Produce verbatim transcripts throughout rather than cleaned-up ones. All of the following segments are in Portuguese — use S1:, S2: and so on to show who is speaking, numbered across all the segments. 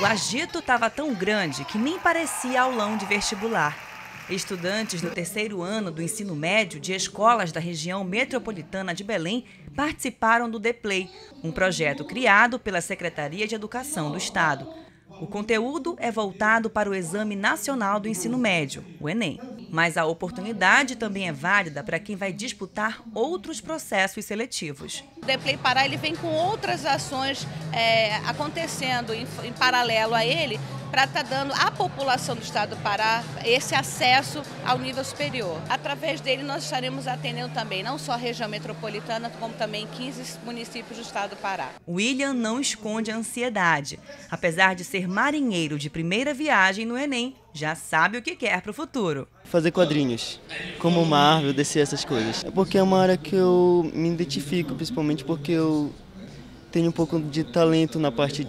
S1: agito estava tão grande que nem parecia aulão de vestibular. Estudantes do terceiro ano do ensino médio de escolas da região metropolitana de Belém participaram do DEPLAY, um projeto criado pela Secretaria de Educação do Estado. O conteúdo é voltado para o Exame Nacional do Ensino Médio, o Enem. Mas a oportunidade também é válida para quem vai disputar outros processos seletivos.
S2: O DEPLAY Pará ele vem com outras ações é, acontecendo em, em paralelo a ele, para estar dando à população do estado do Pará esse acesso ao nível superior. Através dele nós estaremos atendendo também não só a região metropolitana, como também quinze municípios do estado do Pará.
S1: William não esconde a ansiedade. Apesar de ser marinheiro de primeira viagem no Enem, já sabe o que quer para o futuro.
S3: Fazer quadrinhos, como Marvel, D C, essas coisas. É porque é uma área que eu me identifico, principalmente porque eu tenho um pouco de talento na parte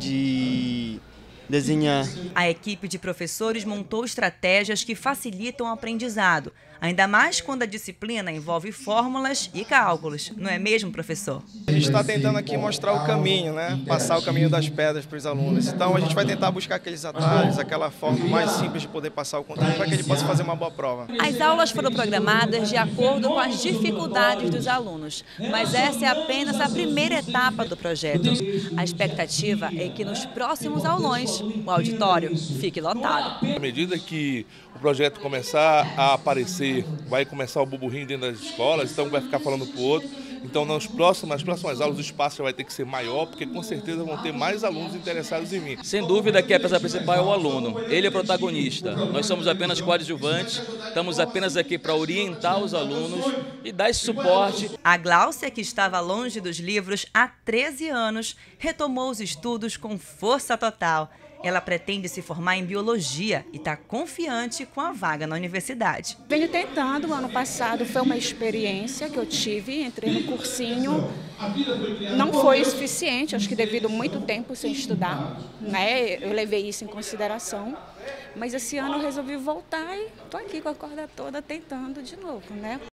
S3: de desenhar.
S1: A equipe de professores montou estratégias que facilitam o aprendizado, ainda mais quando a disciplina envolve fórmulas e cálculos. Não é mesmo, professor?
S4: A gente está tentando aqui mostrar o caminho, né? Passar o caminho das pedras para os alunos. Então a gente vai tentar buscar aqueles atalhos, aquela forma mais simples de poder passar o conteúdo para que ele possa fazer uma boa prova.
S1: As aulas foram programadas de acordo com as dificuldades dos alunos, mas essa é apenas a primeira etapa do projeto. A expectativa é que nos próximos aulões o auditório fique lotado.
S5: À medida que o projeto começar a aparecer, vai começar o burburinho dentro das escolas, então vai ficar falando para o outro. Então nas próximas, nas próximas aulas o espaço já vai ter que ser maior, porque com certeza vão ter mais alunos interessados em mim.
S6: Sem dúvida que a peça principal é o aluno, ele é o protagonista. Nós somos apenas coadjuvantes, estamos apenas aqui para orientar os alunos e dar esse suporte.
S1: A Gláucia, que estava longe dos livros há treze anos, retomou os estudos com força total. Ela pretende se formar em biologia e está confiante com a vaga na universidade.
S7: Venho tentando, o ano passado foi uma experiência que eu tive, entrei no cursinho, não foi o suficiente, acho que devido muito tempo sem estudar, né? Eu levei isso em consideração, mas esse ano eu resolvi voltar e estou aqui com a corda toda tentando de novo, né?